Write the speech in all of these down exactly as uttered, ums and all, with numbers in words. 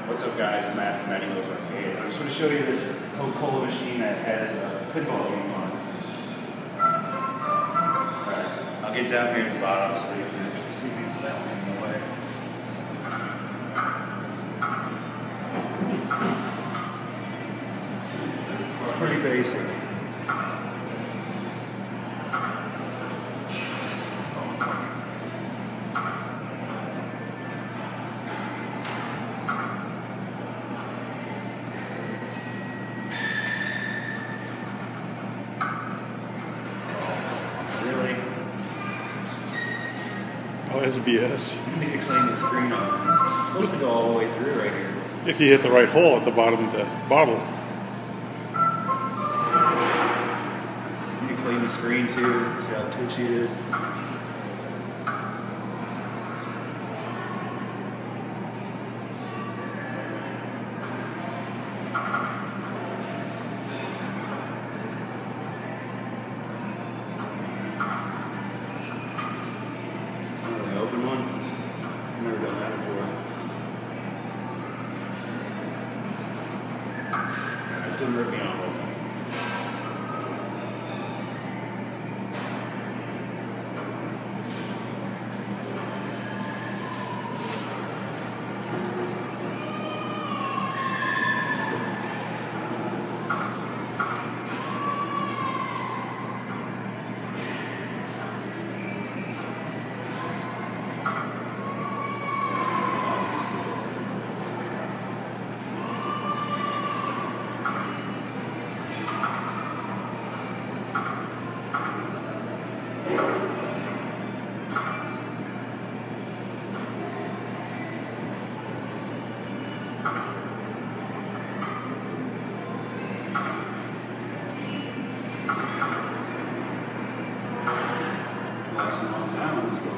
What's up guys, Matt from Matty's Arcade. I just want to show you this Coca-Cola machine that has a pinball game on it. Alright, I'll get down here at the bottom so you can see me without moving away. It's pretty basic. Oh, that's B S. I need to clean the screen off. It's supposed to go all the way through right here. If you hit the right hole at the bottom of the bottle. You can clean the screen too, see how twitchy it is. Open one. I've never done that before. It didn't rip me off. Lost a long time on this ball.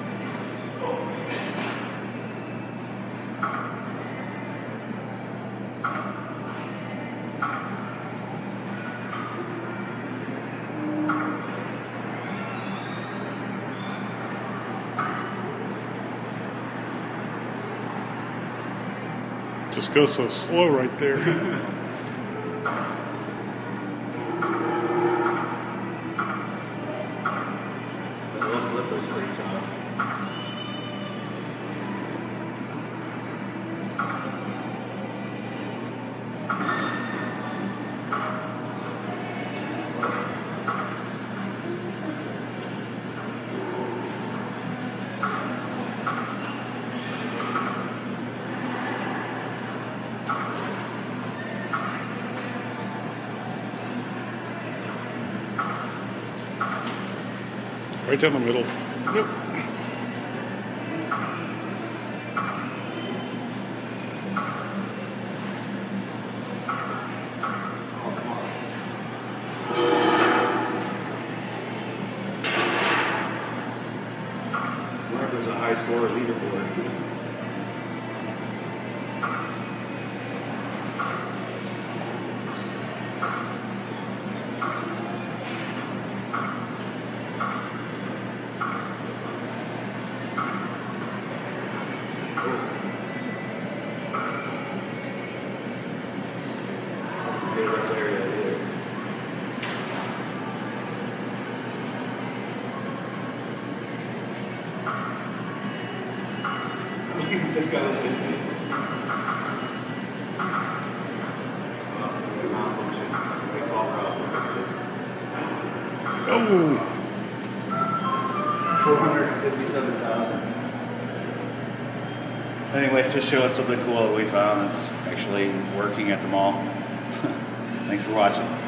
Just go so slow right there. The little flipper is pretty tough. Right down the middle. Yep. Oh, come on. I wonder if there's a high score leaderboard. You think I was in malfunction. We call her out to fix it. Oh! four hundred fifty-seven thousand. Anyway, just showing something cool that we found that's actually working at the mall. Thanks for watching.